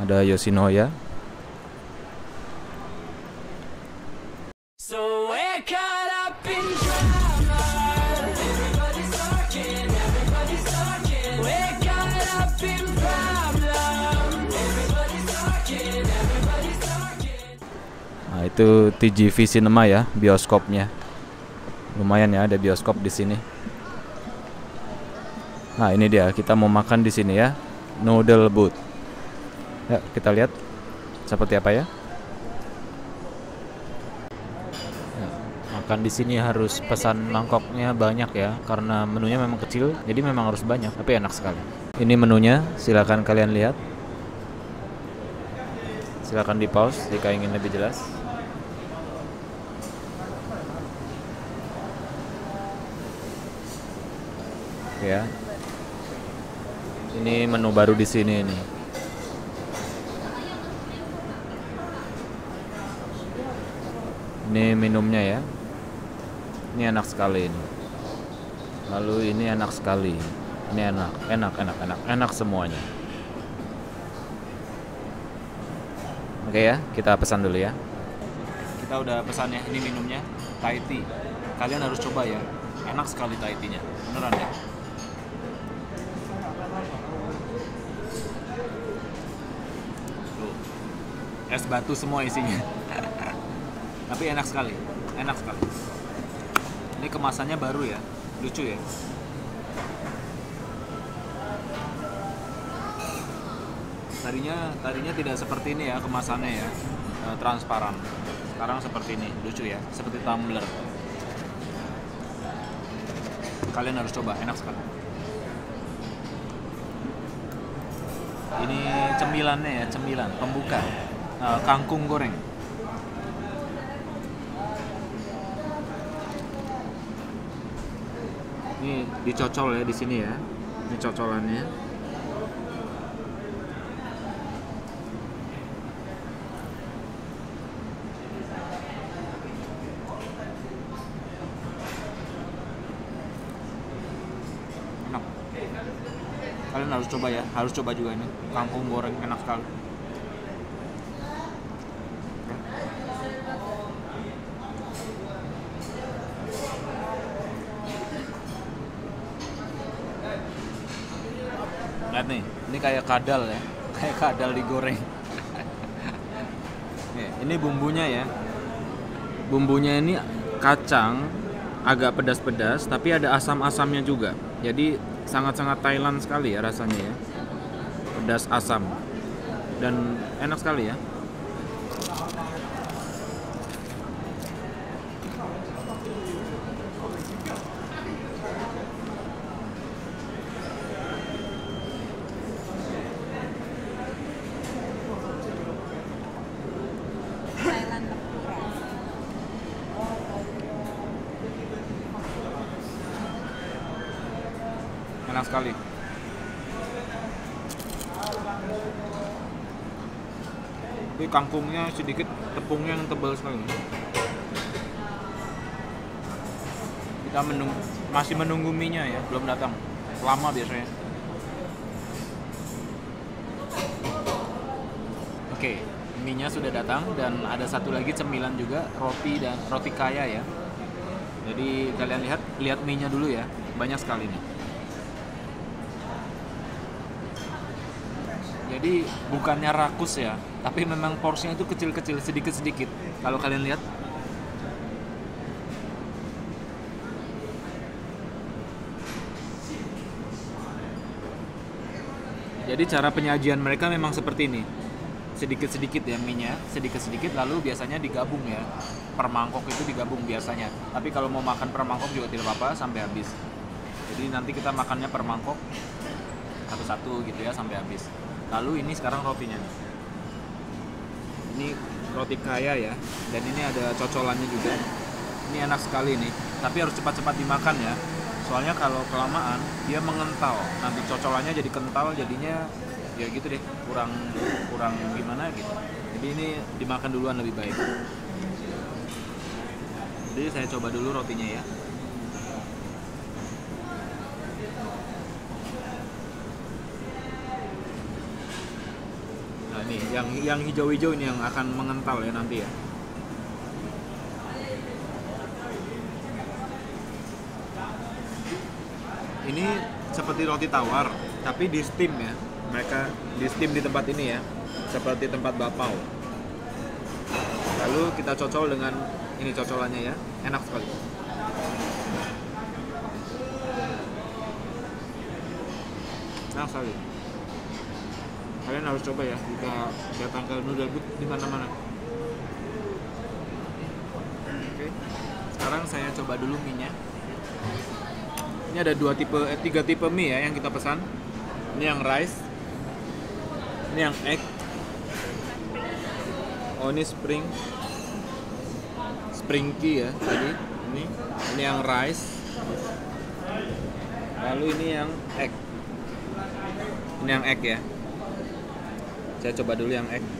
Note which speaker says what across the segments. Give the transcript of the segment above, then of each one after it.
Speaker 1: Ada Yoshinoya.
Speaker 2: So we're caught up in drama. Everybody's talking, everybody's talking. We're caught up in problem. Everybody's talking, everybody's talking.
Speaker 1: Nah, itu TGV Cinema ya, bioskopnya. Lumayan ya, ada bioskop di sini. Nah, ini dia, kita mau makan di sini ya. Noodle Booth. Ya, kita lihat seperti apa ya. Makan di sini harus pesan mangkoknya banyak ya, karena menunya memang kecil, jadi memang harus banyak, tapi enak sekali. Ini menunya, silakan kalian lihat. Silakan di pause jika ingin lebih jelas. Ya. Ini menu baru di sini ini. Ini minumnya ya. Ini enak sekali ini. Lalu ini enak sekali. Ini enak semuanya. Oke ya, kita pesan dulu ya. Kita udah pesan ya, ini minumnya Thai tea. Kalian harus coba ya. Enak sekali Thai tea-nya. Beneran ya. Tuh. Es batu semua isinya. Tapi enak sekali. Ini kemasannya baru ya, lucu ya. Tadinya tidak seperti ini ya kemasannya ya, transparan. Sekarang seperti ini, lucu ya, seperti tumbler. Kalian harus coba, enak sekali. Ini cemilannya ya, cemilan pembuka, kangkung goreng. Ini dicocol ya di sini ya. Ini cocolannya. Enak. Kalian harus coba ya, harus coba juga ini. Kangkung goreng enak sekali. Lihat nih, ini kayak kadal ya, kayak kadal digoreng. Ini bumbunya ya, bumbunya ini kacang, agak pedas-pedas, tapi ada asam-asamnya juga. Jadi sangat-sangat Thailand sekali ya rasanya ya, pedas asam, dan enak sekali ya. Enak sekali. Tapi kangkungnya sedikit, tepungnya yang tebal sekali. Kita masih menunggu mie-nya ya, belum datang. Lama biasanya. Oke, mie-nya sudah datang dan ada satu lagi cemilan juga, roti dan roti kaya ya. Jadi kalian lihat mie-nya dulu ya, banyak sekali nih. Jadi bukannya rakus ya, tapi memang porsinya itu kecil-kecil, sedikit-sedikit. Kalau kalian lihat, jadi cara penyajian mereka memang seperti ini, sedikit-sedikit ya mie-nya, sedikit-sedikit, lalu biasanya digabung ya, per mangkok itu digabung biasanya. Tapi kalau mau makan per mangkok juga tidak apa-apa sampai habis. Jadi nanti kita makannya per mangkok satu-satu gitu ya sampai habis. Lalu ini sekarang rotinya nih. Ini roti kaya ya, dan ini ada cocolannya juga. Ini enak sekali nih, tapi harus cepat-cepat dimakan ya. Soalnya kalau kelamaan dia mengental, nanti cocolannya jadi kental, jadinya ya gitu deh, kurang gimana gitu. Jadi ini dimakan duluan lebih baik. Jadi saya coba dulu rotinya ya. Nah Nih, yang hijau-hijau ini yang akan mengental ya nanti ya. Ini seperti roti tawar, tapi di steam ya. Mereka di steam di tempat ini ya, seperti tempat bapau. Lalu kita cocol dengan ini cocolannya ya, enak sekali. Enak sekali. Kalian harus coba ya jika datang ke Noodle Boot di mana-mana. Oke. Sekarang saya coba dulu mie-nya. Ini ada 3 tipe mie ya yang kita pesan. Ini yang rice. Ini yang egg. Oh, ini springy ya tadi. Ini yang rice. Lalu ini yang egg. Ini yang egg ya. Saya coba dulu yang egg.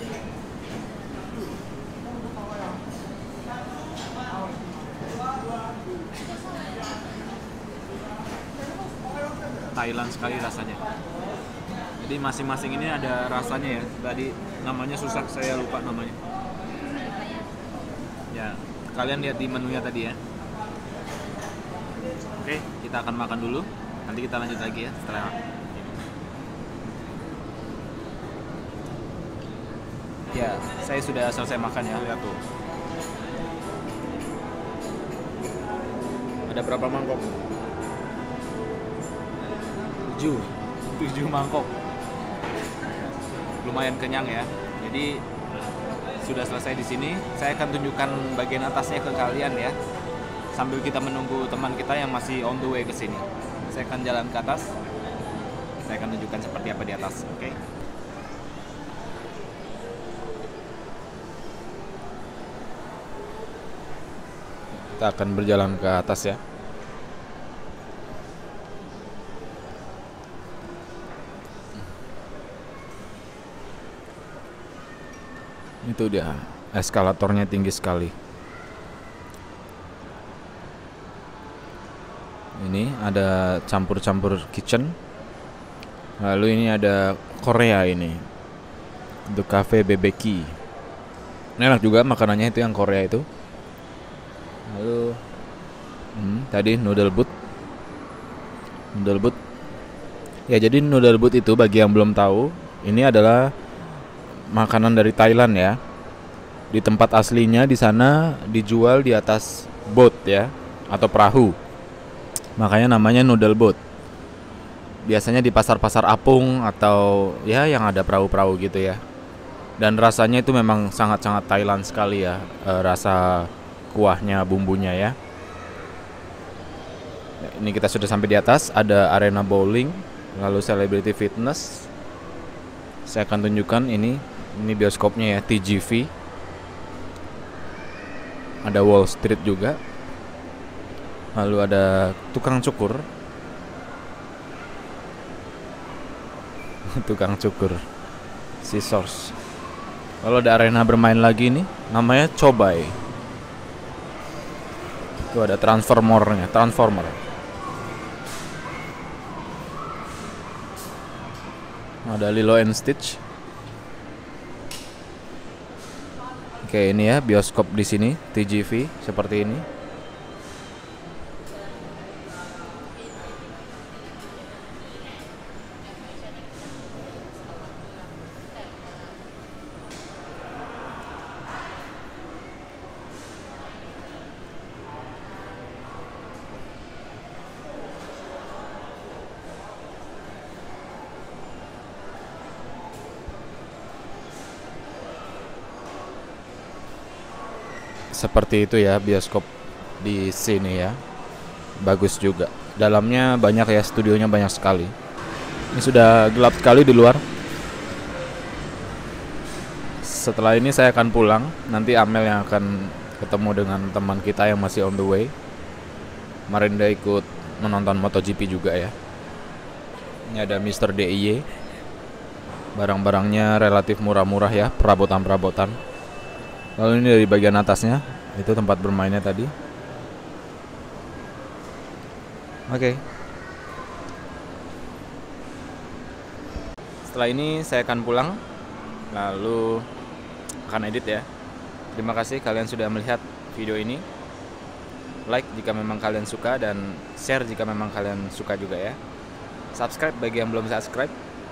Speaker 1: Thailand sekali rasanya. Jadi masing-masing ini ada rasanya ya. Tadi namanya susah, saya lupa namanya. Ya, kalian lihat di menunya tadi ya. Oke, kita akan makan dulu. Nanti kita lanjut lagi ya setelah. Ya, saya sudah selesai makan ya, lihat tuh. Ada berapa mangkok? 7 mangkok. Lumayan kenyang ya. Jadi sudah selesai di sini. Saya akan tunjukkan bagian atasnya ke kalian ya. Sambil kita menunggu teman kita yang masih on the way ke sini. Saya akan jalan ke atas. Saya akan tunjukkan seperti apa di atas, oke? Kita akan berjalan ke atas ya. Itu dia, eskalatornya tinggi sekali. Ini ada campur-campur kitchen. Lalu ini ada Korea ini. The Cafe BBQ. Enak juga makanannya itu yang Korea itu. Lalu tadi Noodle Boot. Ya, jadi Noodle Boot itu bagi yang belum tahu, ini adalah makanan dari Thailand ya. Di tempat aslinya di sana dijual di atas boat ya, atau perahu. Makanya namanya Noodle Boat. Biasanya di pasar-pasar apung atau ya yang ada perahu-perahu gitu ya. Dan rasanya itu memang sangat-sangat Thailand sekali ya, rasa kuahnya, bumbunya ya. Ini kita sudah sampai di atas, ada arena bowling, lalu celebrity fitness. Saya akan tunjukkan ini bioskopnya ya, TGV. Ada Wall Street juga. Lalu ada tukang cukur. Tukang cukur. Scissors. Lalu ada arena bermain lagi nih, namanya Chobai. Itu ada transformer. Ada Lilo and Stitch. Oke, ini ya bioskop di sini, TGV seperti ini. Seperti itu ya bioskop di sini ya. Bagus juga. Dalamnya banyak ya, studionya banyak sekali. Ini sudah gelap sekali di luar. Setelah ini saya akan pulang. Nanti Amel yang akan ketemu dengan teman kita yang masih on the way. Kemarin dia ikut menonton MotoGP juga ya. Ini ada Mr. DIY. Barang-barangnya relatif murah-murah ya, perabotan-perabotan. Lalu ini dari bagian atasnya, itu tempat bermainnya tadi. Oke. Setelah ini saya akan pulang. lalu akan edit ya. Terima kasih kalian sudah melihat video ini. Like jika memang kalian suka dan share jika memang kalian suka juga ya. Subscribe bagi yang belum subscribe,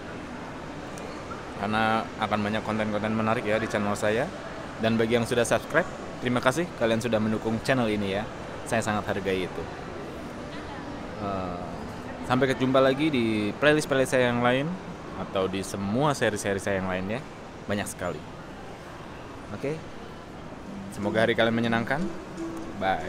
Speaker 1: karena akan banyak konten-konten menarik ya di channel saya. Dan bagi yang sudah subscribe, terima kasih kalian sudah mendukung channel ini ya. Saya sangat hargai itu. Sampai ketemu lagi di playlist-playlist saya yang lain atau di semua seri-seri saya yang lainnya. Banyak sekali. Oke. Semoga hari kalian menyenangkan. Bye.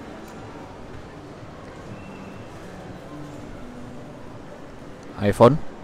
Speaker 1: iPhone